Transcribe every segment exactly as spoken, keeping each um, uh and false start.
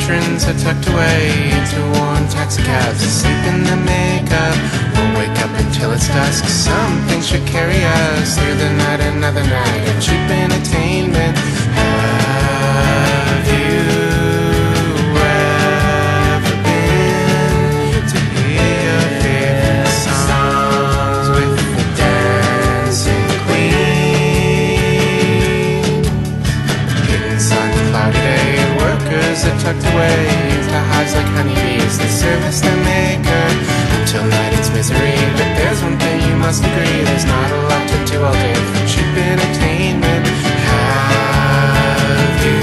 patrons are tucked away into worn taxicabs, asleep in the makeup. We'll wake up until it's dusk. Something should carry us through the night, another night of cheap entertainment. Have you ever been to hear your favorite songs with the dancing queen? Hidden sun, cloudy day, workers are tucked away into hives like honeybees. They service their maker until night it's misery. But there's one thing you must agree, there's not a lot to do all day for cheap entertainment. Have you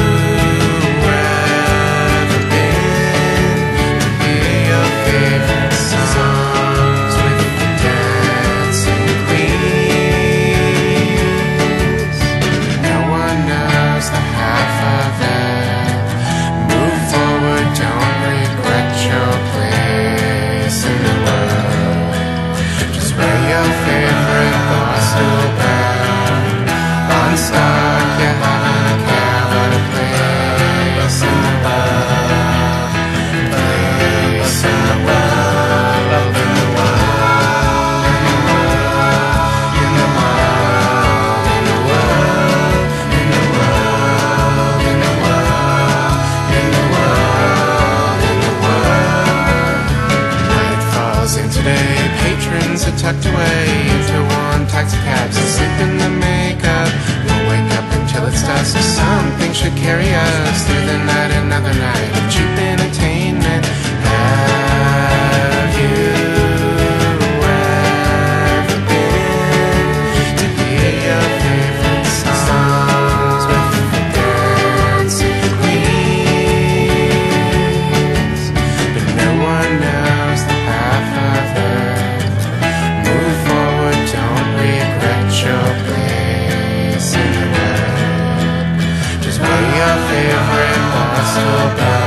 ever been to hear your favorite songs with the dancing queens? No one knows the half of it. Move forward, don't regret your place in the world. Just wear your favorite Barstool band. On stock, you're having a care about a place in the world. Place in the world, in the world, in the world, in the world, in the world, in the world, in the world, in the world, in the world. Night falls in today, patrons are tucked away into worn taxicabs, asleep in the makeup. We'll wake up until it's dusk. Something should carry us through the night, another night of cheap entertainment. Have you ever been to hear your favorite songs with the dancing queens? But no one knows the half of it. Move forward, don't regret your place in the world. Just wear your favorite Barstool band.